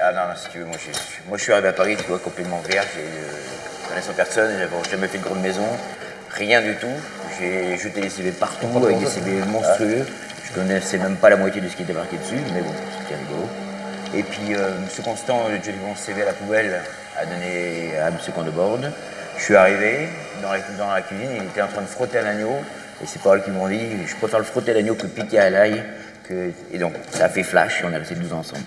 Ah non, si tu veux, moi je suis arrivé à Paris, tu vois, complètement vert, connaissant personne, j'avais jamais fait de grande maison, rien du tout. J'ai jeté des CV partout, avec des CV monstrueux. Je connaissais même pas la moitié de ce qui était marqué dessus, mais bon, c'était rigolo. Et puis, M. Constant, j'ai mis mon CV à la poubelle, a donné à M. Condebord. Je suis arrivé dans la cuisine, il était en train de frotter un agneau, et c'est paroles qui m'ont dit, je préfère le frotter l'agneau que piquer à l'ail. Et donc, ça a fait flash, et on est restés 12 ans ensemble.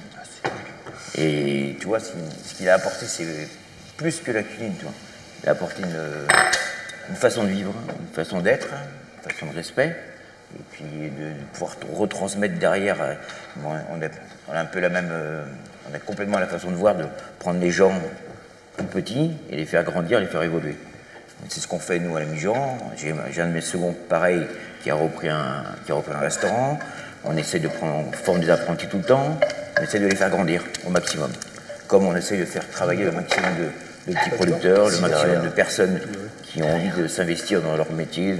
Et tu vois, ce qu'il a apporté, c'est plus que la cuisine, tu vois. Il a apporté une façon de vivre, une façon d'être, une façon de respect, et puis de pouvoir retransmettre derrière. Bon, on a un peu la même, on a complètement la façon de voir, de prendre les gens tout petits et les faire grandir, les faire évoluer. C'est ce qu'on fait nous à la Mijan. J'ai un de mes seconds pareil qui a repris un restaurant. On essaie de former des apprentis tout le temps. On essaie de les faire grandir au maximum. Comme on essaie de faire travailler le maximum de petits producteurs, le maximum de personnes qui ont envie de s'investir dans leur métier.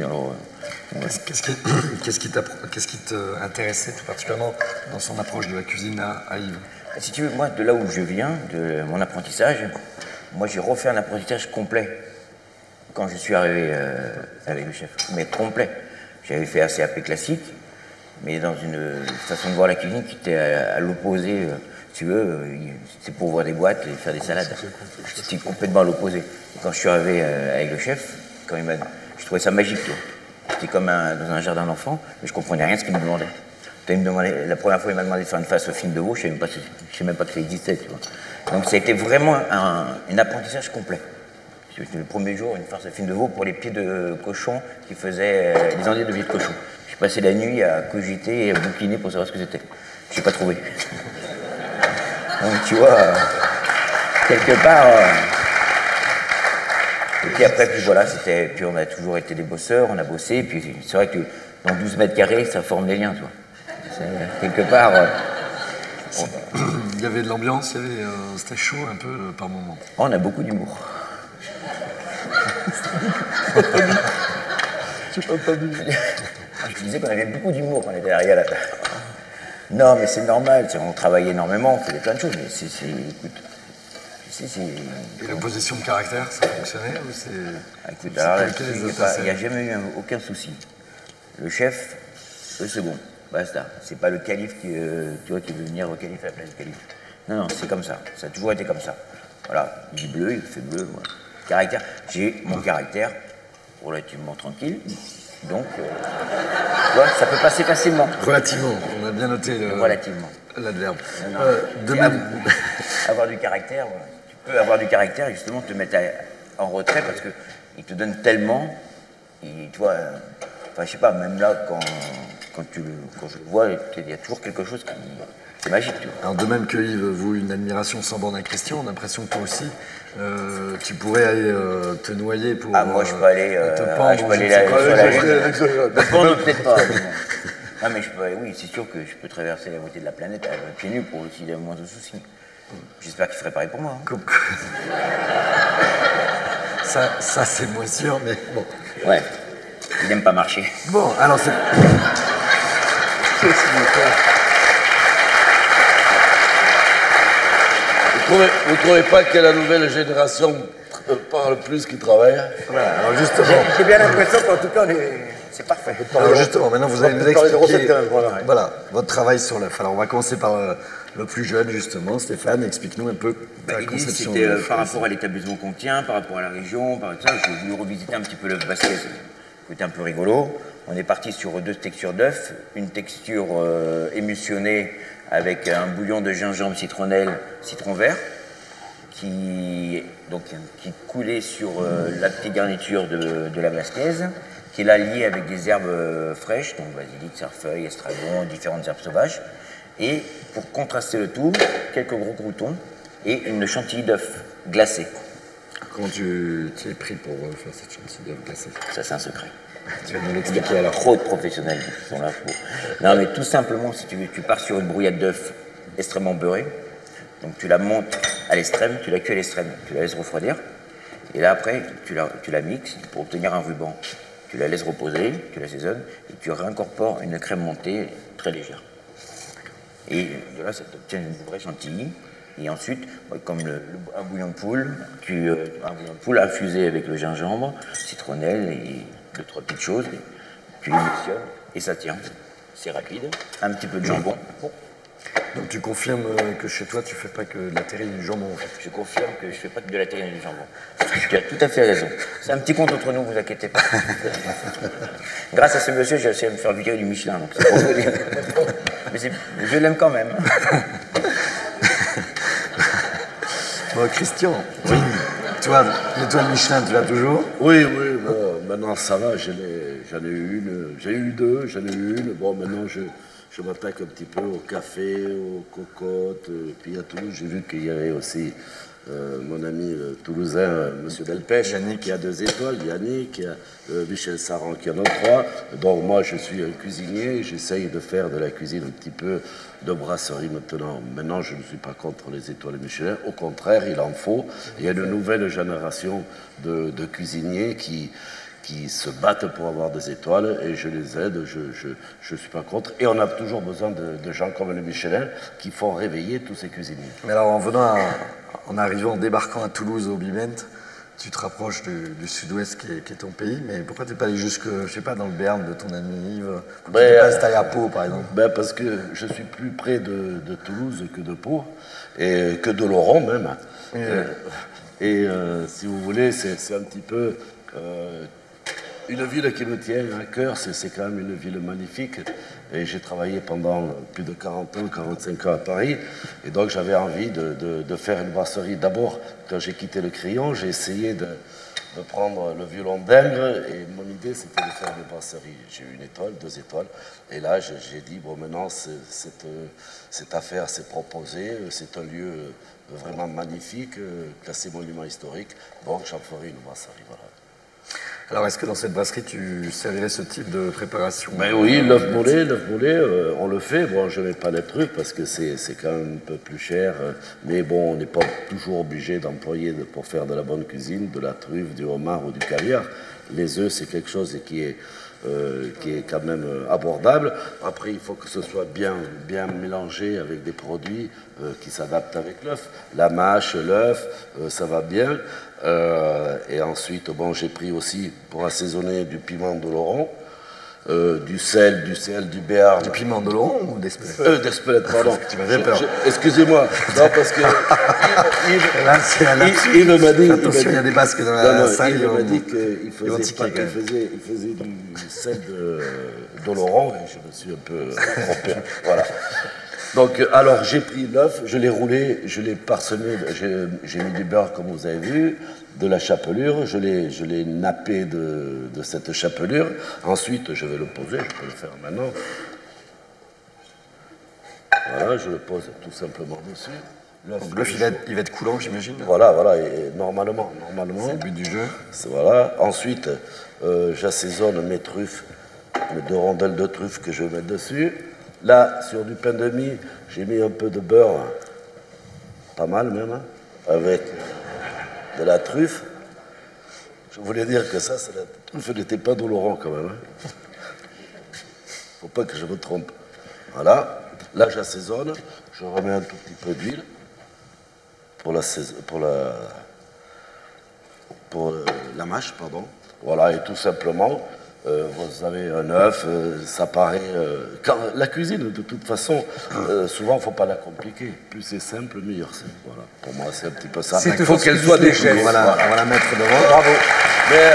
Qu'est-ce qui t'intéressait tout particulièrement dans son approche de la cuisine à Yves? Si tu veux, moi, de là où je viens, de mon apprentissage, moi j'ai refait un apprentissage complet quand je suis arrivé avec le chef. Mais complet. J'avais fait un CAP classique, mais dans une façon de voir la cuisine qui était à l'opposé, si tu veux, c'est pour ouvrir des boîtes et faire des salades. C'était complètement à l'opposé. Quand je suis arrivé avec le chef, je trouvais ça magique, tu vois. C'était comme dans un jardin d'enfants, mais je comprenais rien de ce qu'il me demandait. La première fois, il m'a demandé de faire une face au film de veau, je ne savais même pas que ça existait, tu vois. Donc ça a été vraiment un apprentissage complet. Le premier jour, une farce de film de veau pour les pieds de cochon qui faisaient les endives de pieds de cochon. J'ai passé la nuit à cogiter et à bouquiner pour savoir ce que c'était. Je n'ai pas trouvé. Donc tu vois, quelque part. Et puis après, puis on a toujours été des bosseurs, on a bossé. Puis c'est vrai que dans 12 mètres carrés, ça forme des liens, tu vois. Quelque part. Il y avait de l'ambiance, c'était chaud un peu par moment. On a beaucoup d'humour. Je disais qu'on avait beaucoup d'humour quand on était arrivé à la table. Non, mais c'est normal, on travaille énormément, on faisait plein de choses, mais écoute, Et l'opposition de caractère, ça fonctionnait ou c'est... Écoute, alors il n'y a jamais eu aucun souci. Le chef, le second, basta. C'est pas le calife qui veut venir au calife à la place du calife. Non, c'est comme ça. Ça a toujours été comme ça. Voilà, il dit bleu, il fait bleu. Voilà. Caractère. J'ai mon caractère relativement tranquille. Donc, ça peut passer facilement. Relativement, on a bien noté l'adverbe. De même... Avoir du caractère, tu peux avoir du caractère et justement te mettre en retrait parce qu'il te donne tellement. Et tu vois, je sais pas, même là, quand je le vois, il y a toujours quelque chose qui est magique. Tu vois. Alors de même que Yves voue une admiration sans borne à Christian, on a l'impression que toi aussi, tu pourrais aller te noyer pour moi je peux aller te pendre. Je peux aller me pendre peut-être pas. Non mais oui, c'est sûr que je peux traverser la moitié de la planète pieds nus pour aussi avoir moins de soucis. J'espère qu'il ferait pareil pour moi. Hein. Ça c'est moins sûr, mais bon. Ouais, il n'aime pas marcher. Bon, alors c'est... Vous trouvez pas que la nouvelle génération parle plus qu'il travaille? Voilà, alors justement... J'ai bien l'impression qu'en tout cas, c'est parfait. Alors justement, maintenant vous allez nous expliquer voilà, votre travail sur l'œuf. Alors on va commencer par le plus jeune justement. Stéphane, explique-nous un peu ta conception. C'était par rapport à l'établissement qu'on tient, par rapport à la région, par ça, j'ai voulu revisiter un petit peu l'œuf basquez. C'était un peu rigolo. On est parti sur 2 textures d'œuf, une texture émulsionnée avec un bouillon de gingembre, citronnelle, citron vert, qui coulait sur la petite garniture de la basquaise, qui l'a lié avec des herbes fraîches, donc basilic, cerfeuil, estragon, différentes herbes sauvages. Et pour contraster le tout, quelques gros croûtons et une chantilly d'œuf glacée. Comment tu es pris pour faire cette chantilly d'œuf glacée? Ça, c'est un secret. Tu vas nous l'expliquer alors. Trop de professionnels qui sont là pour... Non, mais tout simplement, si tu pars sur une brouillade d'œuf extrêmement beurrée, donc tu la montes à l'extrême, tu la cuis à l'extrême, tu la laisses refroidir, et là après, tu la mixes pour obtenir un ruban. Tu la laisses reposer, tu l'assaisonnes, et tu réincorpores une crème montée très légère. Et de là, ça t'obtient une vraie chantilly. Et ensuite, comme un bouillon de poule, un bouillon de poule infusé avec le gingembre, citronnelle et 2-3 petites choses. Tu l'émulsionnes et ça tient. C'est rapide. Un petit peu de jambon. Donc tu confirmes que chez toi, tu fais pas que de la terrine et du jambon, en fait. Je confirme que je fais pas que de la terrine et du jambon. Tu as tout à fait raison. C'est un petit compte entre nous, vous inquiétez pas. Grâce à ce monsieur, j'ai réussi à me faire virer du Michelin. Donc c'est pour vous dire. Mais je l'aime quand même. Bon, Christian, toi, l'étoile Michelin, tu l'as toujours? Oui, bon, maintenant ça va, j'en ai eu une, j'ai eu deux, j'en ai eu une. Bon, maintenant je m'attaque un petit peu au café, aux cocottes, puis à Toulouse, j'ai vu qu'il y avait aussi mon ami toulousain, monsieur Delpech, qui a 2 étoiles, Yannick, Michel Saran qui en a 3. Donc moi je suis un cuisinier, j'essaye de faire de la cuisine un petit peu de brasserie maintenant. Maintenant je ne suis pas contre les étoiles Michelin, au contraire il en faut. Il y a une nouvelle génération de cuisiniers qui se battent pour avoir des étoiles et je les aide, je suis pas contre. Et on a toujours besoin de gens comme le Michelin qui font réveiller tous ces cuisiniers. Mais alors en arrivant, en débarquant à Toulouse au Biment, tu te rapproches du sud-ouest qui est ton pays, mais pourquoi tu n'es pas allé jusque, je sais pas, dans le Béarn de ton ami Yves? Pourquoi tu n'es pas installé à Pau, par exemple? Parce que je suis plus près de Toulouse que de Pau, et que de Laurent même. Si vous voulez, c'est un petit peu une ville qui me tient à cœur, c'est quand même une ville magnifique. Et j'ai travaillé pendant plus de 40 ans, 45 ans à Paris. Et donc j'avais envie de faire une brasserie. D'abord, quand j'ai quitté le Crillon, j'ai essayé de prendre le violon d'Ingres. Et mon idée, c'était de faire une brasserie. J'ai eu 1 étoile, 2 étoiles. Et là, j'ai dit, bon, maintenant, cette affaire s'est proposée. C'est un lieu vraiment magnifique, classé monument historique. Donc j'en ferai une brasserie, voilà. Alors, est-ce que dans cette brasserie, tu servirais ce type de préparation? Ben oui, l'œuf moulé, on le fait. Bon, je ne mets pas les trucs parce que c'est quand même un peu plus cher. Mais bon, on n'est pas toujours obligé d'employer pour faire de la bonne cuisine, de la truffe, du homard ou du caviar. Les œufs, c'est quelque chose qui est quand même abordable. Après, il faut que ce soit bien mélangé avec des produits qui s'adaptent avec l'œuf. La mâche, l'œuf, ça va bien. Et ensuite, bon, j'ai pris aussi, pour assaisonner, du piment d'Oloron, du sel, du Béarn. Du piment d'Oloron ou d'Espelette? D'Espelette, pardon. Tu m'avais peur. Excusez-moi. Non, parce que Yves m'a dit... Attention, il y a des basques dans la salle. Il m'a dit qu'il faisait du sel d'Oloron, et je me suis un peu trompé. Voilà. Donc, alors, j'ai pris l'œuf, je l'ai roulé, je l'ai parsemé, j'ai mis du beurre, comme vous avez vu, de la chapelure, je l'ai nappé de cette chapelure. Ensuite, je vais le poser, je peux le faire maintenant. Voilà, je le pose tout simplement dessus. L'œuf, il va être coulant, j'imagine. Voilà, et normalement. C'est le but du jeu. Voilà. Ensuite, j'assaisonne mes truffes, mes 2 rondelles de truffes que je vais mettre dessus. Là, sur du pain de mie, j'ai mis un peu de beurre, pas mal même, avec de la truffe. Je voulais dire que ça, c'est la truffe n'était pas d'Oloron quand même. Faut pas que je me trompe. Voilà. Là, j'assaisonne. Je remets un tout petit peu d'huile pour la mâche, pardon. Voilà, et tout simplement, vous avez un œuf, ça paraît... la cuisine, de toute façon, souvent, il ne faut pas la compliquer. Plus c'est simple, meilleur c'est. Voilà. Pour moi, c'est un petit peu ça. Il faut qu'elle soit déchirée. On va la mettre devant. Bravo. Mais,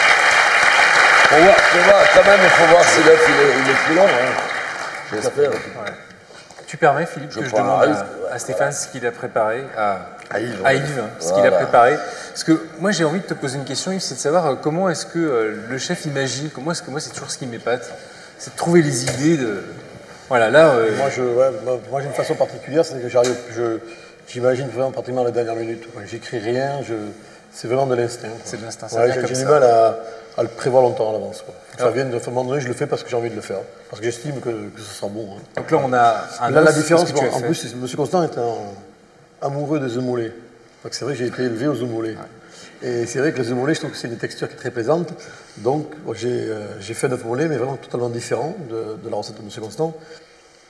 quand même, il faut voir si l'œuf, il est coulant. Hein. J'espère. Ouais. Tu permets, Philippe, que je demande à Stéphane ce qu'il a préparé, à Yves ce qu'il a préparé. Parce que moi, j'ai envie de te poser une question, Yves, c'est de savoir comment est-ce que le chef imagine, comment est-ce que moi, c'est toujours ce qui m'épate, c'est de trouver les idées de... Voilà, là... Moi, j'ai une façon particulière, c'est que j'imagine vraiment pratiquement la dernière minute. J'écris rien, c'est vraiment de l'instinct. C'est de l'instinct, j'ai du mal à le prévoir longtemps à l'avance. Ça vient de un moment donné, je le fais parce que j'ai envie de le faire. Parce que j'estime que ça sera bon. Hein. Donc là, on a un là, la différence, en plus, M. Constant est amoureux des œufs moulés. Donc c'est vrai que j'ai été élevé aux œufs moulés. Ouais. Et c'est vrai que les œufs moulés, je trouve que c'est une texture qui est très plaisante. Donc j'ai fait un œuf moulé, mais vraiment totalement différent de la recette de M. Constant.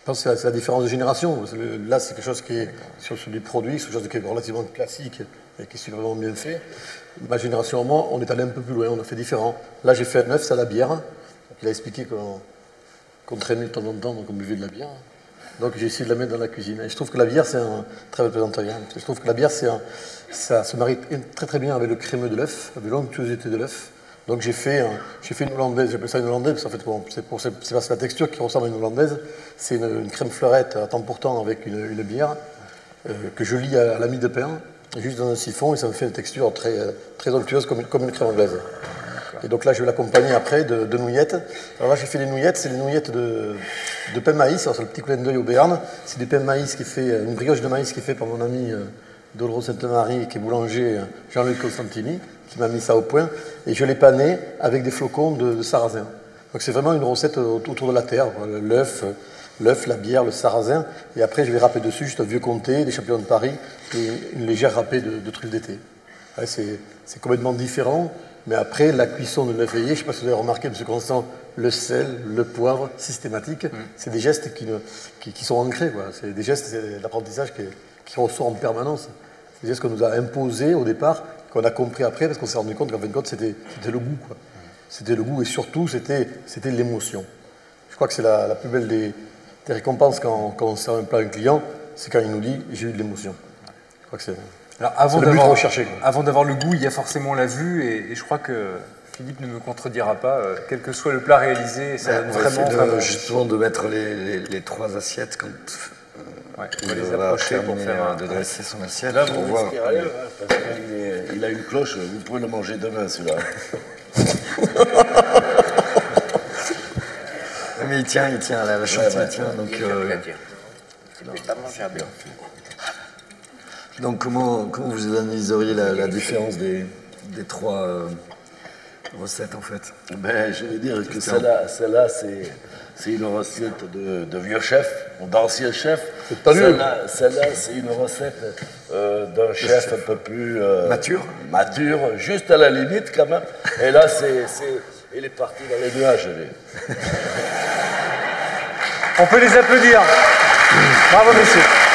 pense que c'est la différence de génération. Là, c'est quelque chose qui est sur des produits, c'est quelque chose qui est relativement classique et qui est vraiment bien fait. Ma génération et moi, on est allé un peu plus loin, on a fait différent. Là, j'ai fait un œuf, c'est à la bière. Donc, il a expliqué qu'on traînait de temps en temps, donc on buvait de la bière. Donc j'ai essayé de la mettre dans la cuisine. Et je trouve que la bière, c'est un très bel plaisanterie. Je trouve que la bière, ça se marie très très bien avec le crémeux de l'œuf, avec l'onctuosité de l'œuf. Donc j'ai fait une hollandaise, j'appelle ça une hollandaise, parce qu'en fait, bon, c'est parce que la texture qui ressemble à une hollandaise, c'est une crème fleurette à temps pourtant avec une bière que je lie à la mie de pain, juste dans un siphon, et ça me fait une texture très, très onctueuse comme une crème anglaise. Et donc là, je vais l'accompagner après de nouillettes. Alors là, j'ai fait les nouillettes, c'est les nouillettes de pain de maïs. Alors c'est le petit clin d'œil au Béarn. C'est des pains de maïs qui est fait, une brioche de maïs qui est faite par mon ami Doloro Sainte-Marie, qui est boulanger Jean-Luc Constantini, qui m'a mis ça au point. Et je l'ai pané avec des flocons de sarrasin. Donc c'est vraiment une recette autour de la terre. L'œuf, la bière, le sarrasin. Et après, je vais râper dessus juste un vieux comté, des champignons de Paris et une légère râpée de truffes d'été. Ouais, c'est complètement différent. Mais après, la cuisson de l'œuf éveillé, je ne sais pas si vous avez remarqué, M. Constant, le sel, le poivre, systématique, c'est des gestes qui sont ancrés. C'est des gestes d'apprentissage qui ressort en permanence. C'est des gestes qu'on nous a imposés au départ, qu'on a compris après, parce qu'on s'est rendu compte qu'en fin de compte, c'était le goût. C'était le goût et surtout, c'était l'émotion. Je crois que c'est la plus belle des récompenses quand on sert un plat à un client, c'est quand il nous dit « j'ai eu de l'émotion ». Je crois que c'est... Alors, avant d'avoir le goût, il y a forcément la vue, et je crois que Philippe ne me contredira pas, quel que soit le plat réalisé, ça donne vraiment... Justement, de mettre les trois assiettes quand on va les approcher pour faire de dresser son assiette. Là, vous risquez rien, parce qu'il a une cloche, vous pouvez le manger demain, celui-là. Mais il tient, la chantier tient, donc... C'est pas mangeable. Donc comment vous analyseriez la différence des trois recettes en fait? Ben, je vais dire que celle-là c'est une recette de vieux chef, d'ancien chef. C'est pas mieux. Celle-là, c'est une recette d'un chef un peu plus... mature, juste à la limite quand même. Et là, il est parti dans les nuages. On peut les applaudir. Bravo, messieurs.